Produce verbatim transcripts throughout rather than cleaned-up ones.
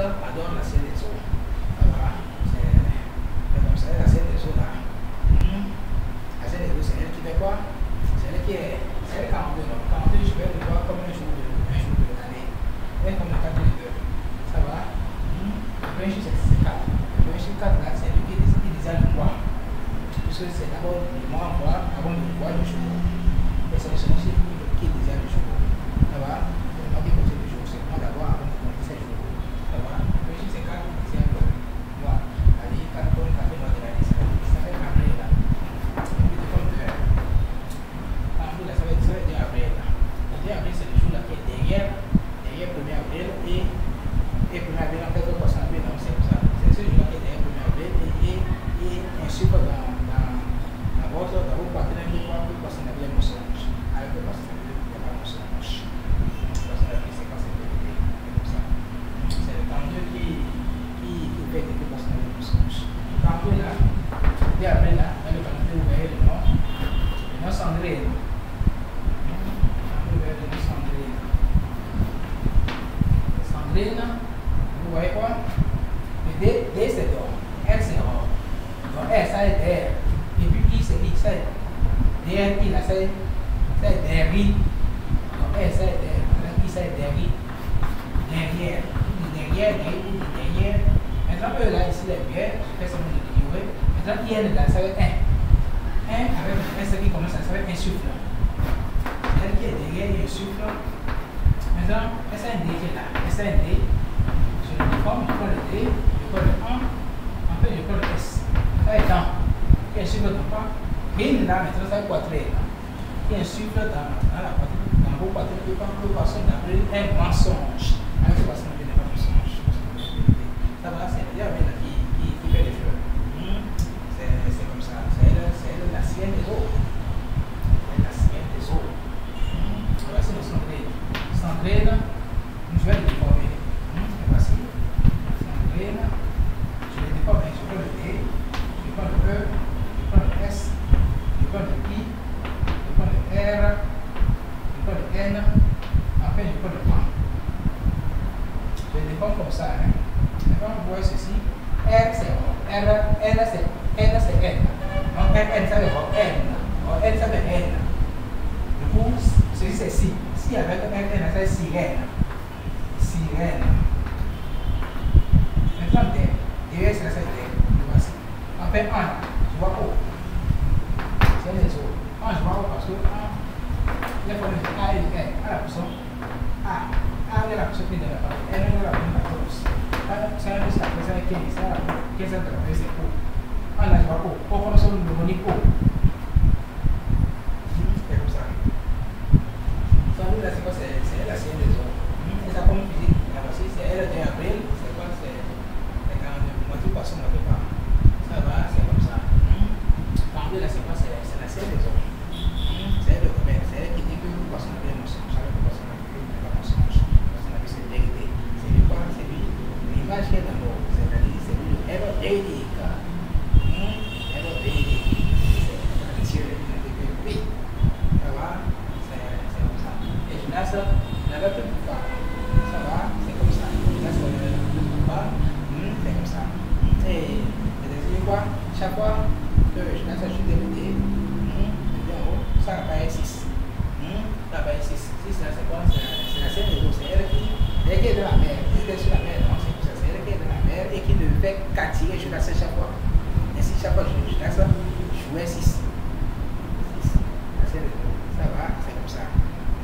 adore la scène des eaux. Voilà, c'est comme ça, la scène des eaux là. La scène des eaux, c'est elle qui fait quoi? C'est elle qui est. C'est elle quarante-deux, non? quarante-deux, je vais le voir comme un jour de, un jour de l'année. Elle est comme la carte de deux. Ça va? Le premier chiffre, c'est quatre. Le premier chiffre quatre là, c'est lui qui désigne le mois. Puisque c'est d'abord le mois en mois avant le mois du jour. Et c'est le second chiffre qui désigne le jour. Ça va? Le mois qui possède le jour, c'est le mois d'abord avant de compter sept jours. Ça va? Le premier chiffre, c'est quatre qui désigne le mois. Allez, quatre comme quatre mois de l'année. Ça fait avril là. Et puis, comme de avril là, ça va dire avril là. Le deux avril, c'est le jour là qui est derrière, derrière premier avril et, et premier avril en fait, le poisson avril, donc c'est ça. C'est ce jour là qui est derrière premier avril et, et, et ainsi que dans, dans, dans votre, dans vos partenaires qui voient que le poisson avril est mensonge. Avec le poisson avril, il n'y a pas de mensonge. Le poisson avril, c'est quand c'est vérité, comme ça. C'est le quarante-deux qui, qui, qui fait que le poisson avril est mensonge. Le quarante-deux là, le deux avril là, dans le quarante-deux, vous voyez le nom, le nom Sandrine. Vous voyez quoi? Le D, D c'est d'or, R c'est or. Donc R ça est d'air. Et puis I c'est I, ça est derrière I là, ça est derrière. Donc R ça est derrière. I ça est derrière. Derrière. Derrière, derrière, derrière. Maintenant E là, ici les biais, je fais seulement le délivré. Maintenant I N là, ça va être un. un avec un S qui commence à ça va être un souffle. Elle qui est derrière, il y a un souffle. Maintenant, S A N D qui est là. S A N D. Je le déforme, je prends le D, je prends le un, après je prends le S. Ça est dans. Il y a un souffle dans quoi? Rine là, maintenant ça est quatrième. Il y a un souffle dans, dans la poitrine, dans vos poitrines, qui peut passer d'appeler un mensonge. Avec ce passage, il n'y a pas de mensonge. Ça va, c'est le diable qui, qui, qui fait les feux. C'est comme ça. C'est elle, la sienne des autres. C'est la sienne des autres. Voilà, c'est le Sandrine. Sandrine, je vais le déformer. Voici. Sandrine, je vais le déformer. Je prends le D, je prends le E, je prends le S, je prends le I, je prends le R, je prends le N, après je prends le A. Je le déforme comme ça. Hein. Maintenant, vous voyez ceci. R c'est R, N c'est N c'est N. Donc N ça veut dire N. N ça veut dire N. Du coup, ceci c'est si. Si avec un N, ça c'est sirène. Sirène. Maintenant, D. D, c'est la D. Voici. Après, un. Je vois O. C'est les autres. un, je vois O parce que un. Il faut mettre A et N. A la personne. A. A est la personne qui est dans la partie. N est la personne. C'est un peu ça. C'est un quinze. quinze de la personne, c'est O. un là, je vois O. O, on a son mnemonique O. C'est comme ça. Là, c'est quoi? C'est la sienne des autres. Et ça comme physique. Là aussi, c'est elle le deux avril. C'est quoi? C'est quarante-deux. Moi, tout personne ne peut pas. Ça va, c'est comme ça. quarante-deux, là, c'est quoi? C'est la sienne des autres. C'est elle le commerce. C'est elle qui dit que vous passez un peu de mensonge. Ça veut dire que vous passez un peu de mensonge. Parce qu'on a vu cette vérité. C'est lui quoi? C'est lui. L'image qui est dans l'eau. C'est-à-dire, c'est lui le ever véridique. Ever véridique. C'est Dieu. Oui. Ça va? Là, ça, la verbe de pouvoir, ça va, c'est comme ça. Là, c'est la verbe de pouvoir, c'est comme ça. Et, c'est-à-dire quoi? Chaque fois que je lance un jeu de l'idée, ça apparaît six. Ça apparaît six. six, là, c'est quoi? C'est la scène des eaux. C'est elle qui, elle qui est de la mer. Elle est sur la mer, non, c'est ça. C'est elle qui est de la mer et qui ne fait qu'attirer, je lance chaque fois. Ainsi, chaque fois que je lance, je joue un six. six. La scène des eaux. Ça va, c'est comme ça.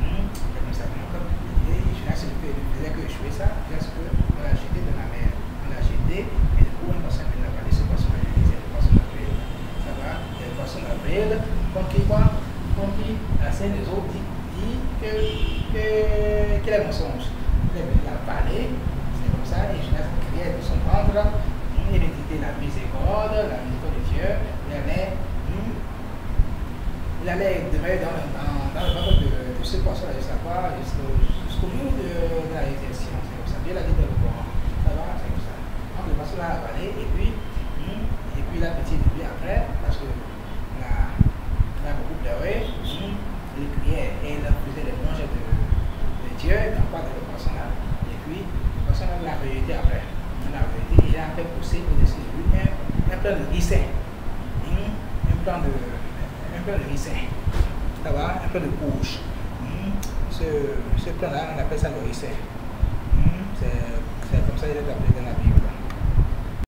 Et je lâche le fait, je faisais que je fais ça, parce qu'on l'a jeté dans la mer. On l'a jeté, et du coup, on passe à la parler ce poisson là, c'est le poisson d'avril. Ça va, et le poisson d'avril, comme qui quoi, comme qui, la scène des autres dit, dit que, que, qu'il est mensonge. Il a parlé, c'est comme ça, et je laisse crier de son ventre, il a dit la miséricorde, la miséricorde de Dieu, il allait, il allait demeurer dans, dans, dans le ventre de, de ce poisson-là, je ne sais pas, jusqu'au jusqu'au jour de, de la résurrection. C'est comme ça. Dieu l'a dit dans le Coran. Ça va, c'est comme ça. Donc le poisson l'a avalé, et puis, hum, et puis la petite lui après, parce que la, il a beaucoup pleuré, hum, il criait, et il faisait les louanges de, de Dieu, dans quoi de le poisson là. Et puis, le poisson là la vérité après. La vérité, il a fait pousser au-dessus de lui un, un plan de risset. Hum, un plan de, un plan de risset. Ça va, un peu de couche. Hum, ce ce plan-là, on appelle ça le risset. Hum, c'est comme ça qu'il est appelé dans la Bible.